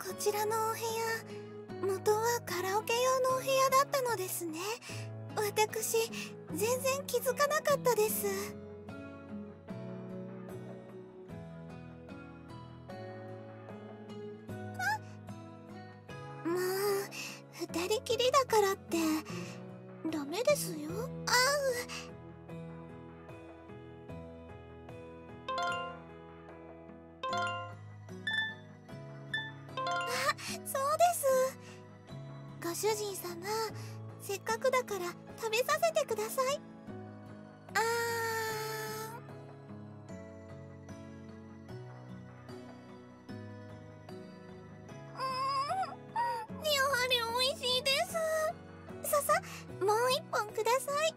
こちらのお部屋、元はカラオケ用のお部屋だったのですね。私、全然気づかなかったです。まあ、二人きりだからってダメですよ。そうです。ご主人様、せっかくだから食べさせてください。やはり美味しいです。もう一本ください。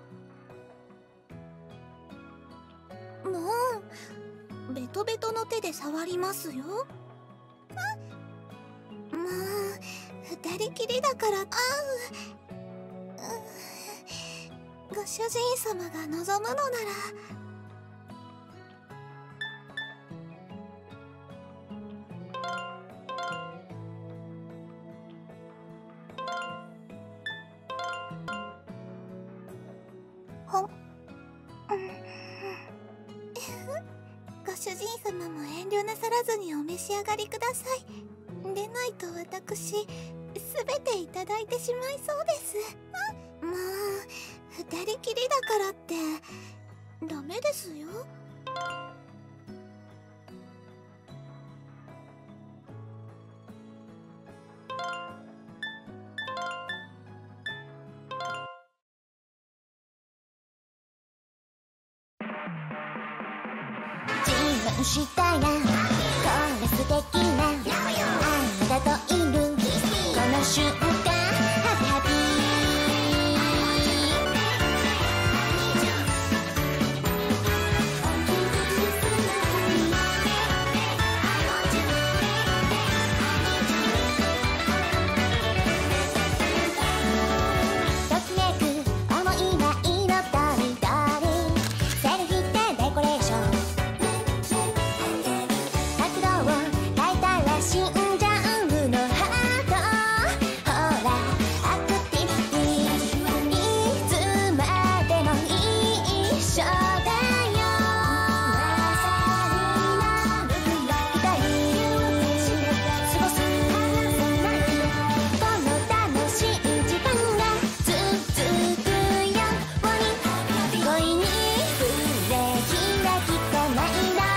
もうベトベトの手で触りますよ。まあ、二人きりだから。ご主人様が望むのなら。ご主人様も遠慮なさらずにお召し上がりください。でないと私、すべていただいてしまいそうです。もう、二人きりだからってダメですよ。 したらこれ素敵なあなたといるこの瞬間ハピハピときめく想いが彩りセルフでデコレーション死んじゃうのハートほらアクティビティいつまでも一緒だよ二人過ごすこの楽しい時間が続くように恋に触れ開きたないな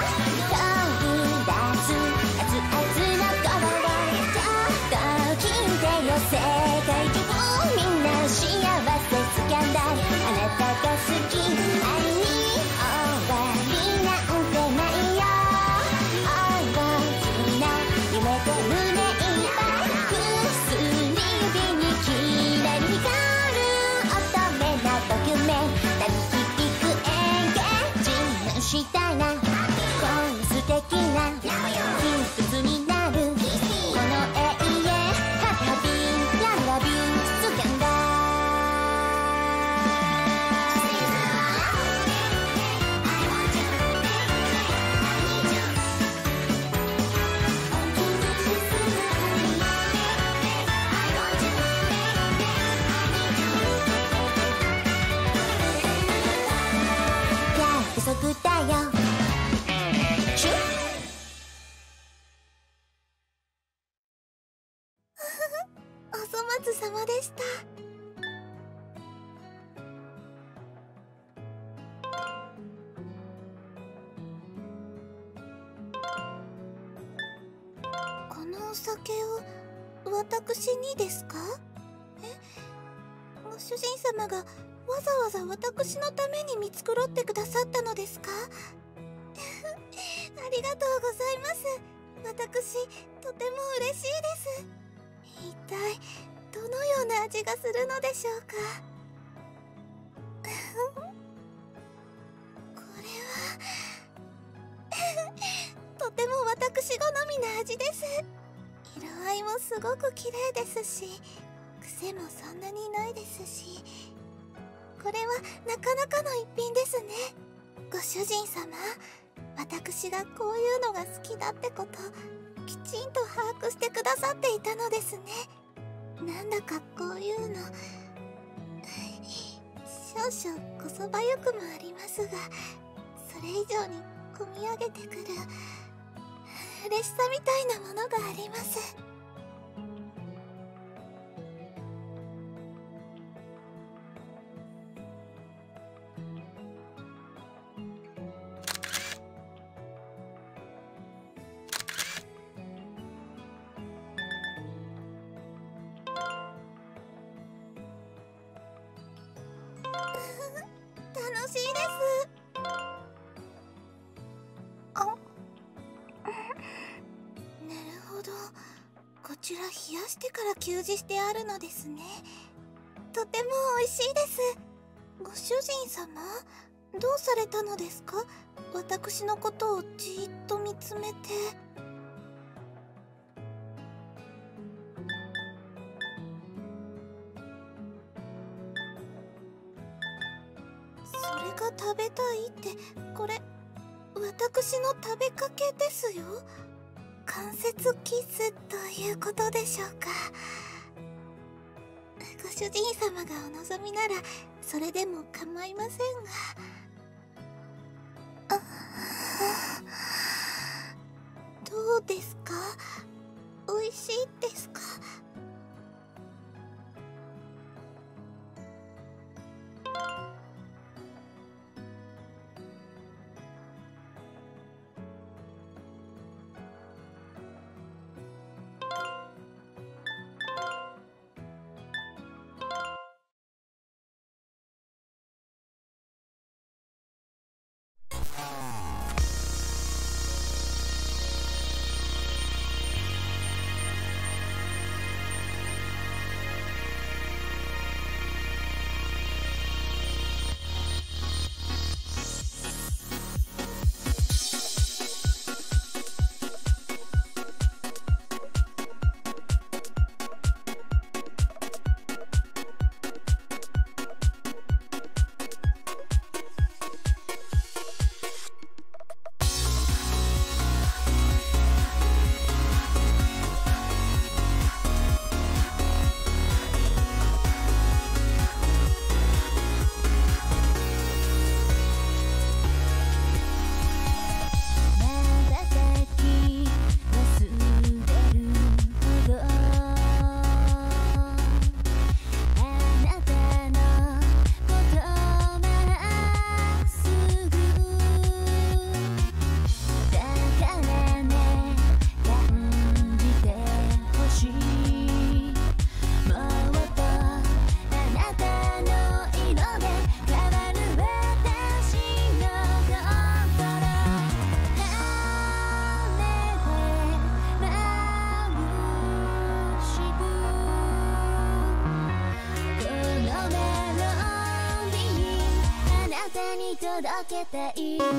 世界中みんな幸せスキャンダルあなたが好き愛に終わりなんてないよ大きな夢と胸いっぱい薬指にきらり光る乙女なドキュメンタリー響く演芸自慢したらこの素敵な一つになるこの永遠約束だよシュッお粗末様でした。このお酒を私にですか？ご主人様がわざわざ私のために見繕ってくださったのですか？ありがとうございます。私、とても嬉しいです。一体どのような味がするのでしょうか。これはとても私好みな味です。色合いもすごく綺麗ですし、癖もそんなにないですし、これはなかなかの一品ですね。ご主人様、私がこういうのが好きだってこときちんと把握してくださっていたのですね。なんだかこういうの少々こそばゆくもありますが、それ以上にこみ上げてくる嬉しさみたいなものがあります。楽しいです。あ、なるほど、こちら冷やしてから給仕してあるのですね。とても美味しいです。ご主人様、どうされたのですか？私のことをじーっと見つめて。それが食べたいって、これ私の食べかけですよ。関節キスということでしょうか。ご主人様がお望みならそれでも構いませんが。どうですか？美味しいですか？届けたい。誰かが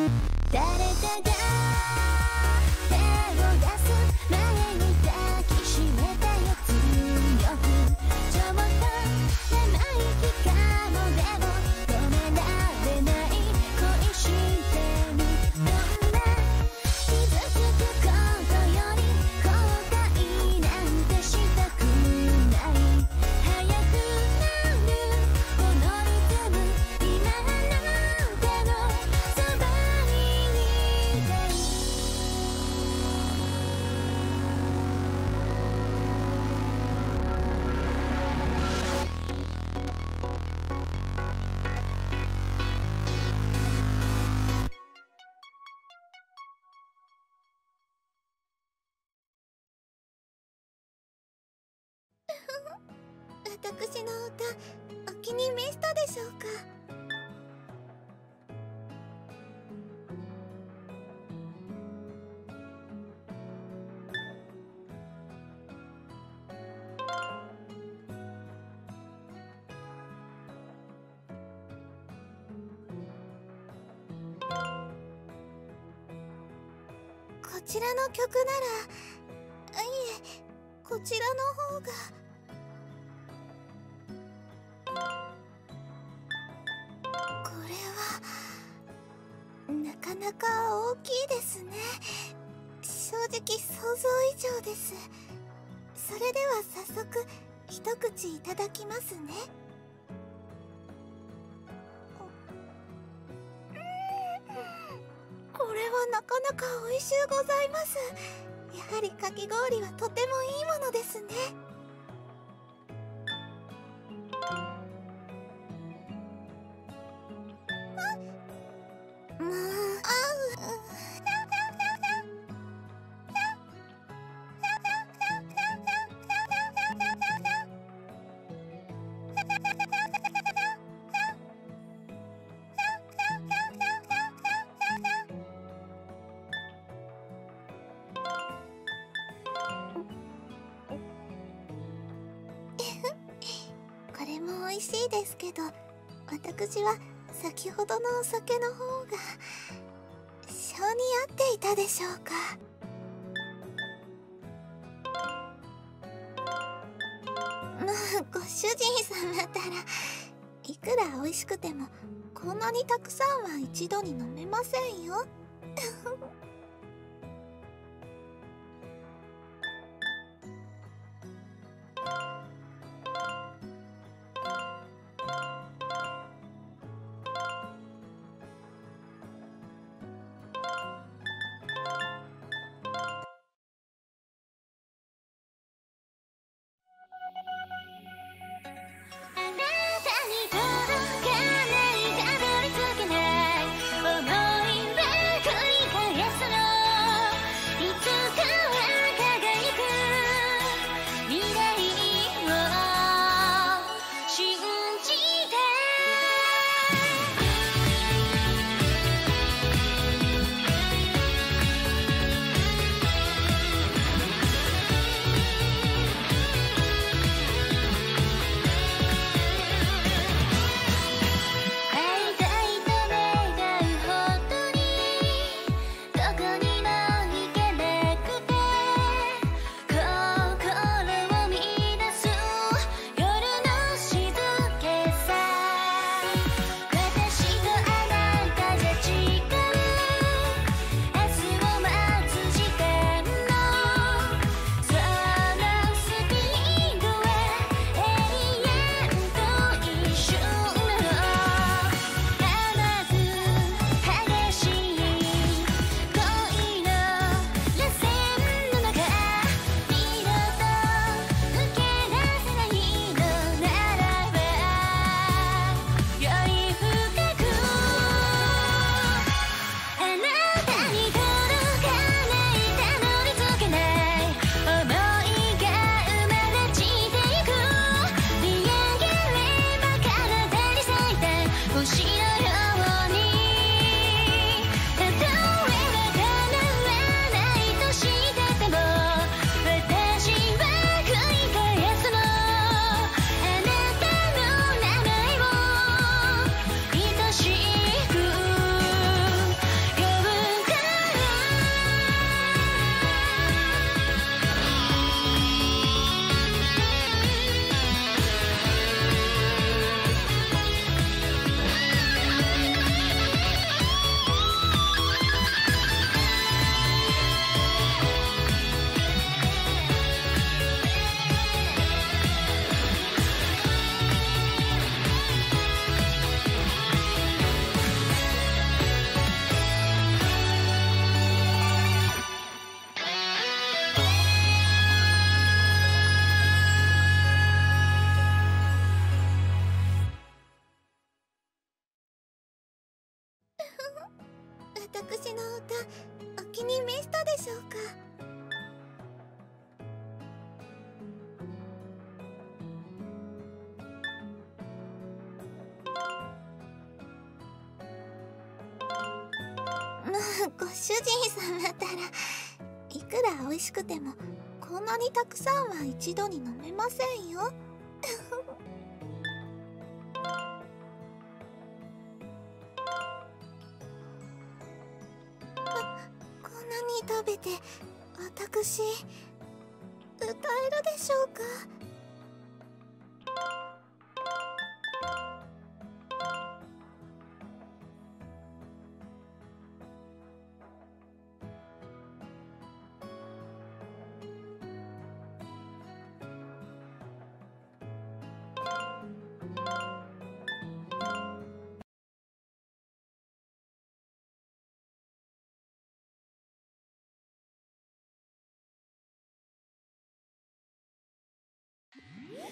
手を出す前に抱きしめたよ強く。ちょっと生意気かもでも止められない恋してる。どんな傷つくことより後悔なんてしたくない。早くなるこのリズム今私の歌お気に召したでしょうか？こちらの曲なら、いえ、こちらの方が。これはなかなか大きいですね。正直想像以上です。それでは早速一口いただきますね。これはなかなか美味しゅうございます。やはりかき氷はとてもいいものですね。もうこれも美味しいですけど、私は先ほどのお酒の方が性に合っていたでしょうか。まあご主人様ったら、いくら美味しくてもこんなにたくさんは一度に飲めませんよ。 あなたに届かない、たどり着けない想いは繰り返すの。いつかは輝く未来を信じて。会いたいと願うほどにどこにも行けなくて、心を見出す夜の静けさ。私とあなたじゃ違う、明日を待つ時間のそのスピードは永遠と一瞬なの。甘く激しい恋の螺旋の中、二度と抜け出せないのならば、より深くあなたに届かない、たどり着けない想いが生まれ散ってゆく。見上げれば彼方に咲いた星のように、例えは叶わないとしてても私は繰り返すの。あなたの名前を愛しく呼ぶから。 私の歌、お気に召したでしょうか。まあご主人様ったら、いくら美味しくてもこんなにたくさんは一度に飲めませんよ。こんなに食べて私歌えるでしょうか。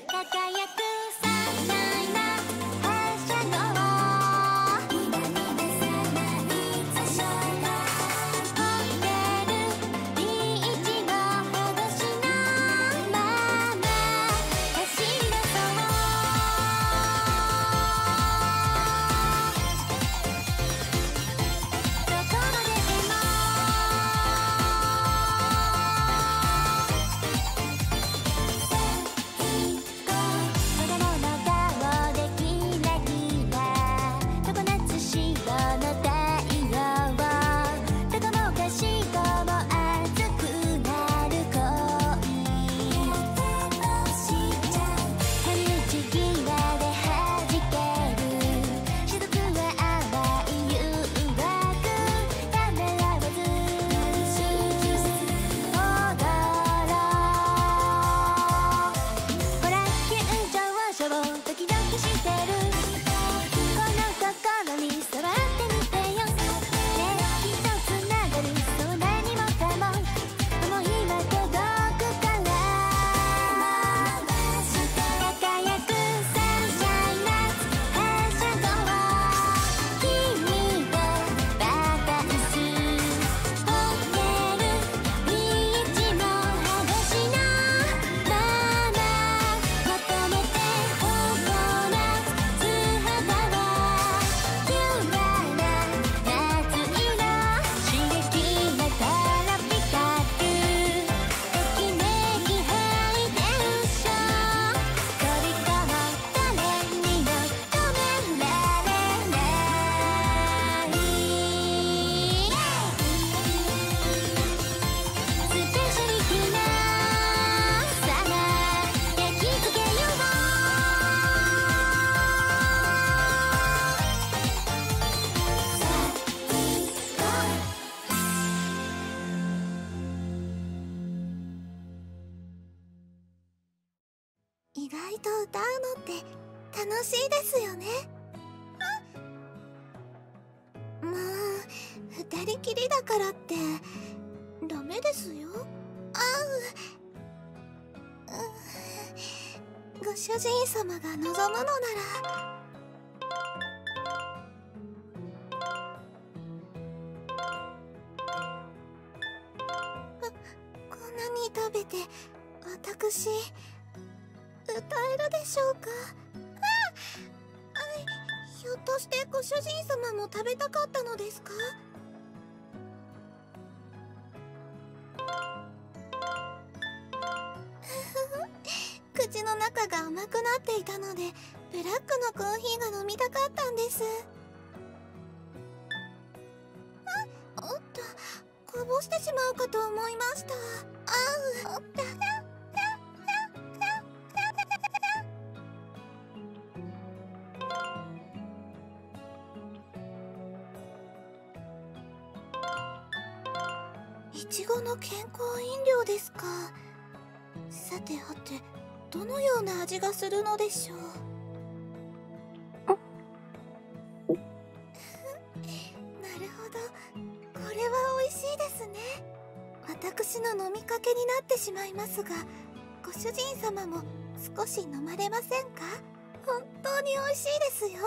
意外と歌うのって楽しいですよね。まあ二人きりだからってダメですよ。ご主人様が望むのなら。こんなに食べて私歌えるでしょうか。ひょっとしてご主人様も食べたかったのですか？口の中が甘くなっていたのでブラックのコーヒーが飲みたかったんです。おっと、こぼしてしまうかと思いました。いちごの健康飲料ですか。さてはて、どのような味がするのでしょう。なるほど、これは美味しいですね。私の飲みかけになってしまいますが、ご主人様も少し飲まれませんか？本当に美味しいですよ。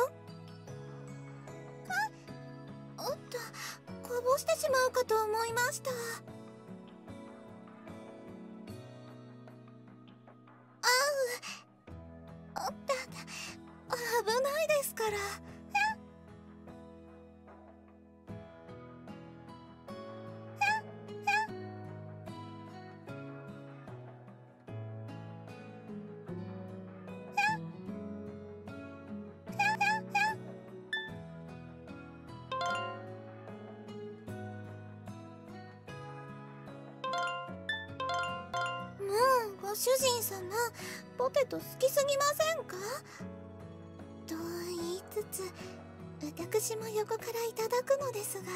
おっと、こぼしてしまうかと思いました。おっと、危ないですから。ご主人様、ポテト好きすぎませんか？と言いつつ、私も横からいただくのですが。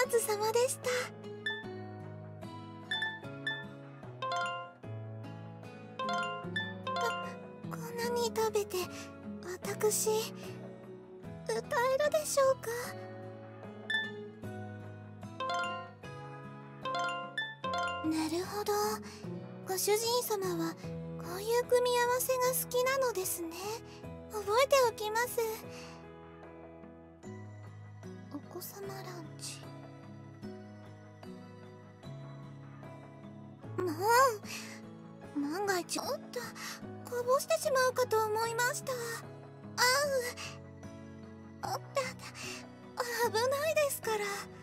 ずさまでした。こんなに食べて私歌えるでしょうか。なるほど、ご主人様はこういう組み合わせが好きなのですね。覚えておきます。お子様ランチ。もう万が一おっとこぼしてしまうかと思いました。おっと危ないですから。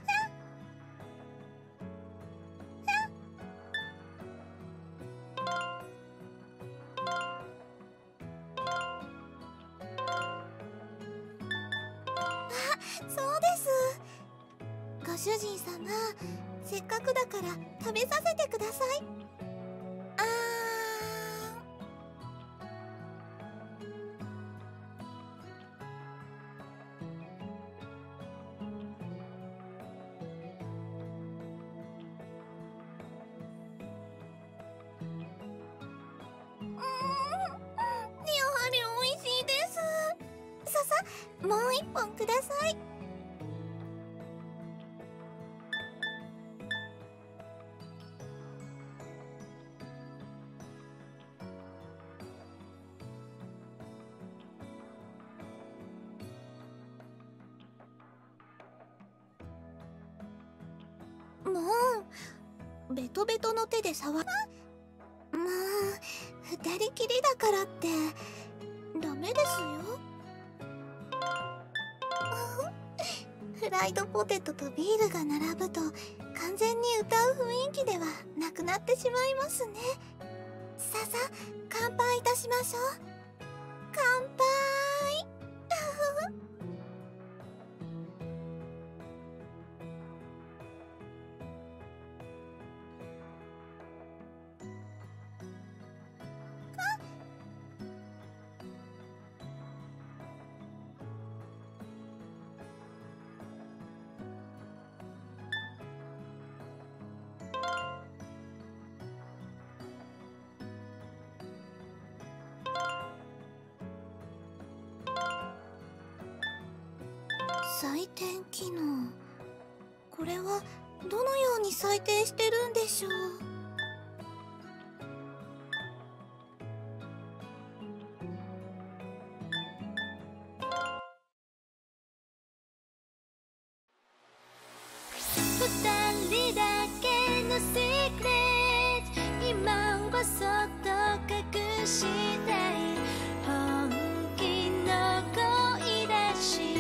そうです。ご主人様、せっかくだから食べさせてください。やはり美味しいです。さもう一本ください。もうベトベトの手で触る。もう二人きりだからってダメですよ。フライドポテトとビールが並ぶと完全に歌う雰囲気ではなくなってしまいますね。さあ乾杯いたしましょう。乾杯。採点機能、これはどのように採点してるんでしょう。 二人だけのシークレット、今はそっと隠したい本気の恋だし。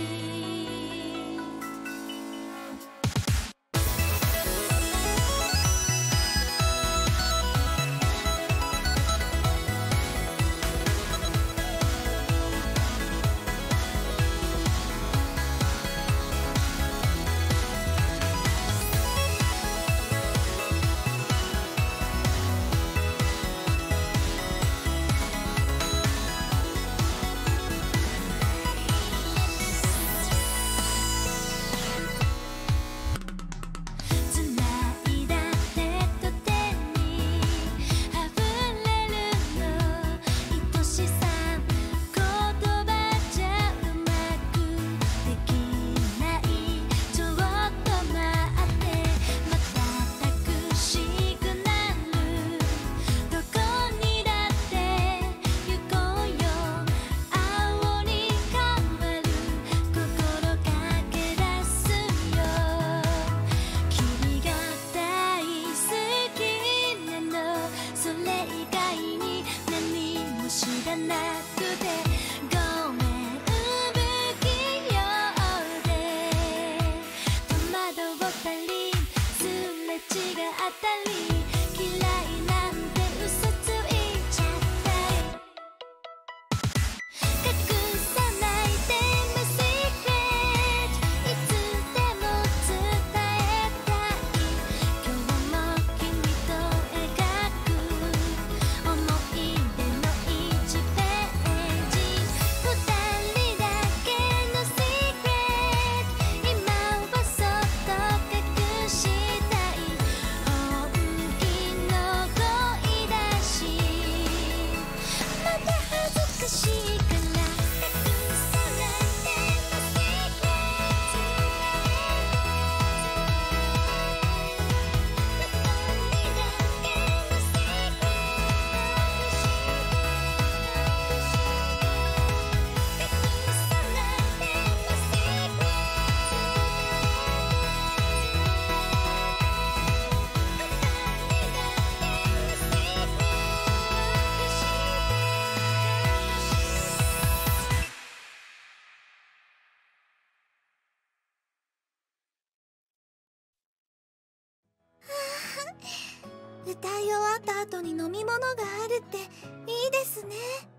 歌い終わった後に飲み物があるっていいですね。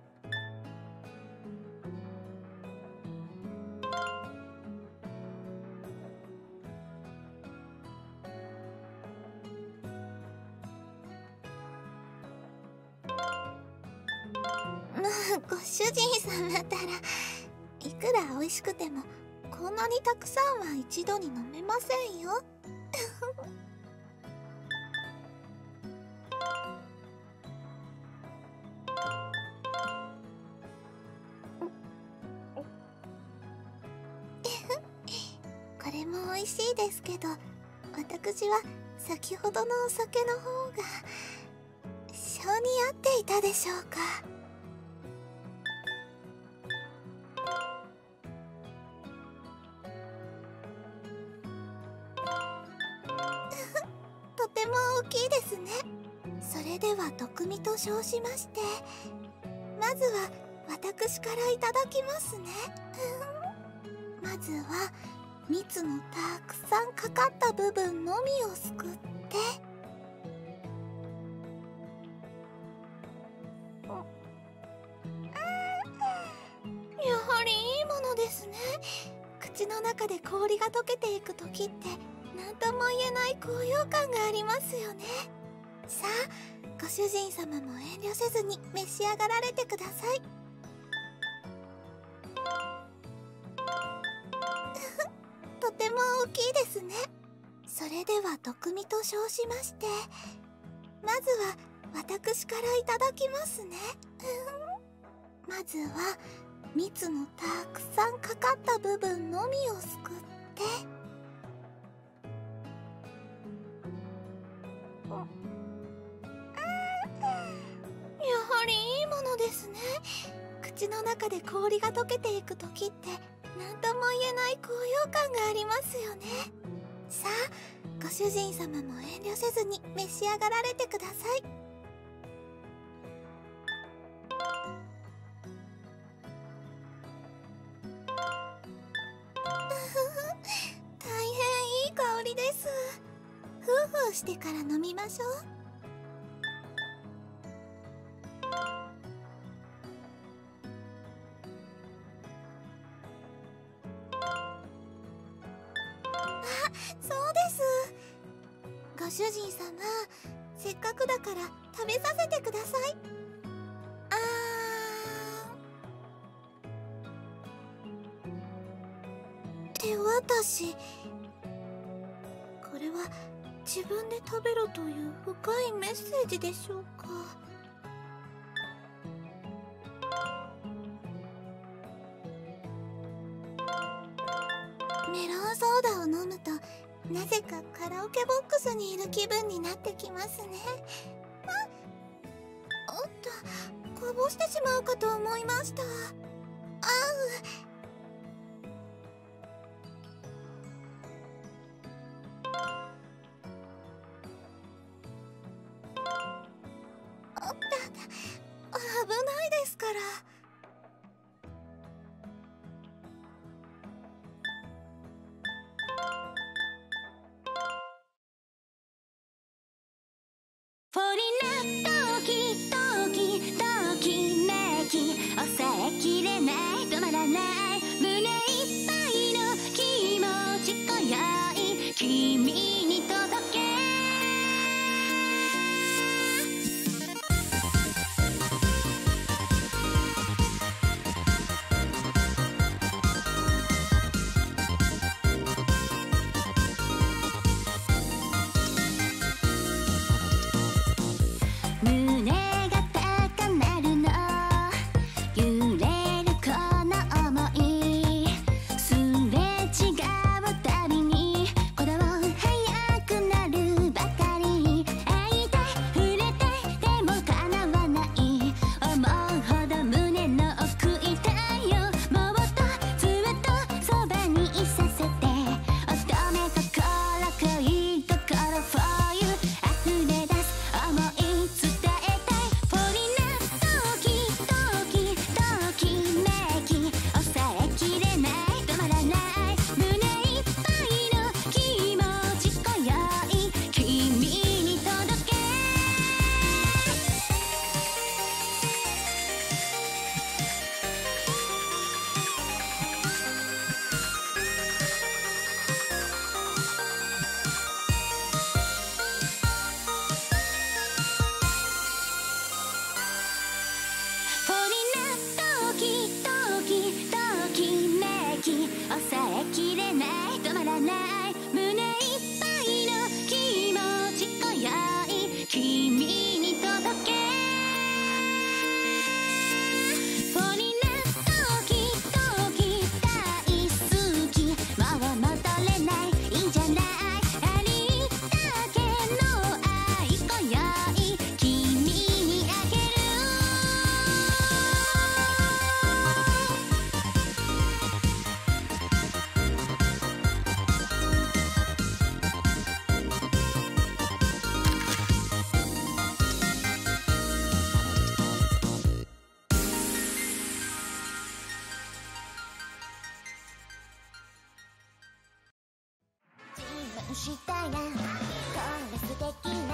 ご主人様ったら、いくら美味しくてもこんなにたくさんは一度に飲めませんよ。これも美味しいですけど、私は先ほどのお酒の方が性に合っていたでしょうか。とても大きいですね。それでは毒味と称しまして、まずは私からいただきますね。まずは蜜のたくさんかかった部分のみをすくって、やはりいいものですね。口の中で氷が溶けていく時って何とも言えない高揚感がありますよね。さあ、ご主人様も遠慮せずに召し上がられてください。とても大きいですね。それでは毒味と称しまして、まずは私からいただきますね。まずは蜜のたくさんかかった部分のみをすくって、やはりいいものですね。口の中で氷が溶けていく時って何とも言えない高揚感がありますよね。さあ、ご主人様も遠慮せずに召し上がられてください。大変いい香りです。ふうふうしてから飲みましょう。そうです。ご主人様、せっかくだから食べさせてください。手渡し。これは自分で食べろという深いメッセージでしょうか。メロンソーダを飲むとなぜかカラオケボックスにいる気分になってきますね。おっと、こぼしてしまうかと思いました。危ないですから。 フォリナドキドキときめき抑えきれない止まらない胸いっぱいの気持ち今宵君に届け胸したらこれ素敵な